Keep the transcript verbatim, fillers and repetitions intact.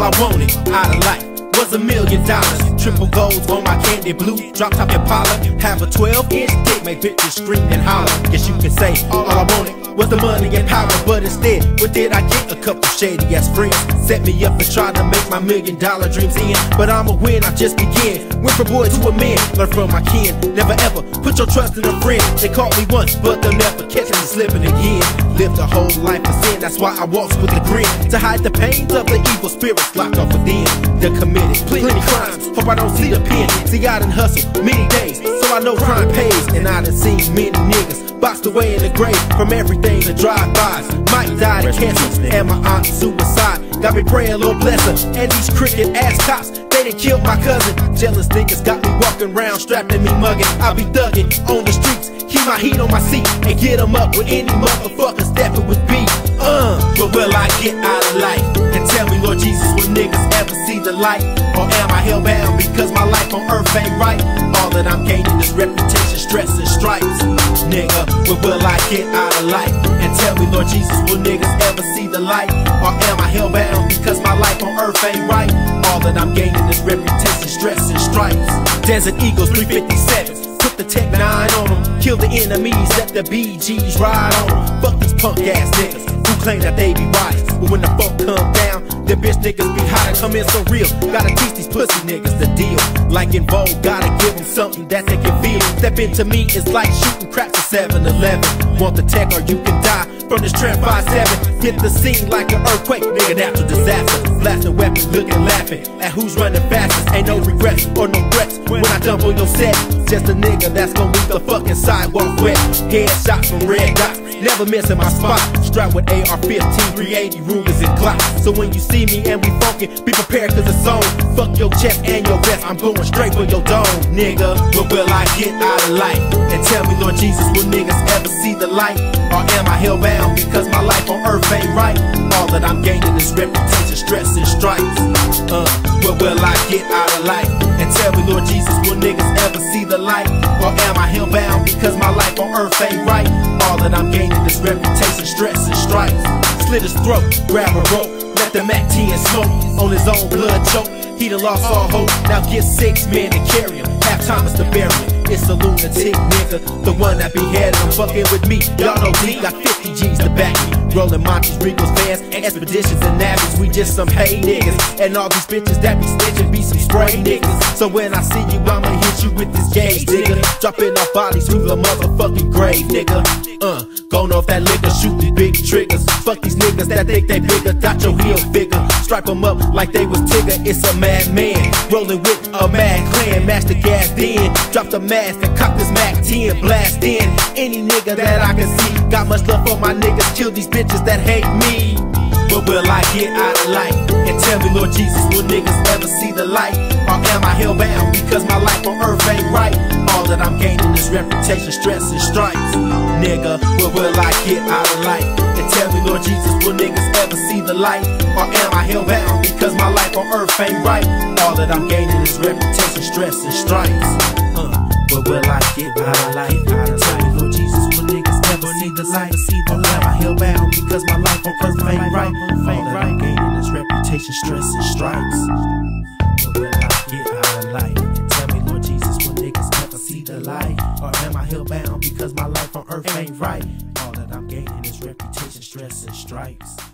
I wanted out of life was a million dollars. Triple golds on my candy blue, drop top Impala. Have a twelve inch dick, make bitches scream and holler. Guess you can say all I wanted was the money and power, but instead, what did I get? A couple shady ass friends set me up and tried to make my million dollar dreams in. But I'ma win, I just begin. Went from boy to a man, learn from my kin. Never ever put your trust in a friend. They caught me once, but they'll never catch me slipping again. Lived a whole life of sin, that's why I walk with a grin. To hide the pains of the evil spirits locked off within. They're committed plenty crimes, hope I don't see the pen. See, I done hustled many days, so I know crime pays. And I done seen many niggas boxed away in the grave from everything to drive-bys. Mike died of cancer, and my aunt suicide. Got me praying, Lord bless her. And these crooked ass cops, they done killed my cousin. Jealous niggas got me walking around, strapped in me mugging. I be thugging on the streets, keep my heat on my seat, and get them up with any motherfuckers stepping with beat. Uh, but will I get out of life? And tell me, Lord Jesus, will niggas ever see the light? Or am I hellbound because my life on earth ain't right? All that I'm gaining is reputation, stress, and stripes. Nigga, but will I get out of life? And tell me, Lord Jesus, will niggas ever see the light? Or am I hellbound because my life on earth ain't right? All that I'm gaining is reputation, stress, and stripes. Desert Eagles three fifty-sevens, put the Tech nine on them. Kill the enemies, let the B Gs ride on them. Fuck these punk ass niggas who claim that they be wise, but when the funk come down, the bitch niggas be high to come in so real. Gotta teach these pussy niggas the deal. Like in Vogue, gotta give them something that they can feel. Step into me is like shooting craps at seven eleven. Want the tech or you can die from this trap five seven. Hit the scene like an earthquake, nigga, natural disaster. Blasting weapons, looking, laughing at who's running fastest. Ain't no regrets or no threats when I jump on your set. Just a nigga that's gon' leave the fucking sidewalk wet. Headshots from red dots, never missing my spot. Strapped with A R fifteen, three eighty rulers and clocks. So when you see me and we funkin', be prepared cause it's on. Fuck your chest and your vest, I'm going straight for your dome, nigga. But will I get out of life? And tell me, Lord Jesus, will niggas ever see the light? Or am I hellbound because my life on earth ain't right? All that I'm gaining is reputation, stress, and stripes. Uh, but will I get out of life? And tell me, Lord Jesus, will niggas ever see the light? Or am I hellbound because my life on earth ain't right? All that I'm gaining is reputation, stress, and stripes. Slit his throat, grab a rope, let the Mac ten smoke on his own blood choke. He done lost all hope, now get six men to carry him. Half time is to bury him. It's a lunatic nigga, the one that be heading. I'm fucking with me, y'all know D got fifty G's to back me. Rolling Monty's, Regals, Vans, Expeditions, and Navies. We just some hay niggas, and all these bitches that be snitching be some spray niggas. So when I see you, I'ma hit you with this gauge, nigga. Dropping off bodies through the motherfucking grave, nigga. Uh, going off that liquor, shooting big triggers. Fuck these niggas that think they bigger, got your heel figure. Stripe them up like they was Tigger, it's a madman. Rolling with a mad clan, match the gas then. Drop the mask and cock this Mac ten, blast in. Any nigga that I can see, got much love for my niggas, kill these bitches that hate me. But will I get out of life? And tell me, Lord Jesus, will niggas ever see the light? Or am I hellbound because my life on earth ain't right? All that I'm gaining is reputation, stress, and stripes. Nigga, but will I get out of life? And tell me, Lord Jesus, will niggas ever see the light? Or am I hellbound because my life on earth ain't right? All that I'm gaining is reputation, stress, and stripes. Uh, but will I get out of life? And tell me, Lord Jesus, will niggas ever see the light? Or am I hellbound because my life on earth ain't right? All that I'm gaining is reputation, stress, and stripes. But will I get out of life? And tell me, Lord Jesus, will niggas ever see the light? Or am I hellbound because my life on earth ain't right? All that I'm gaining is reputation, stress, and stripes.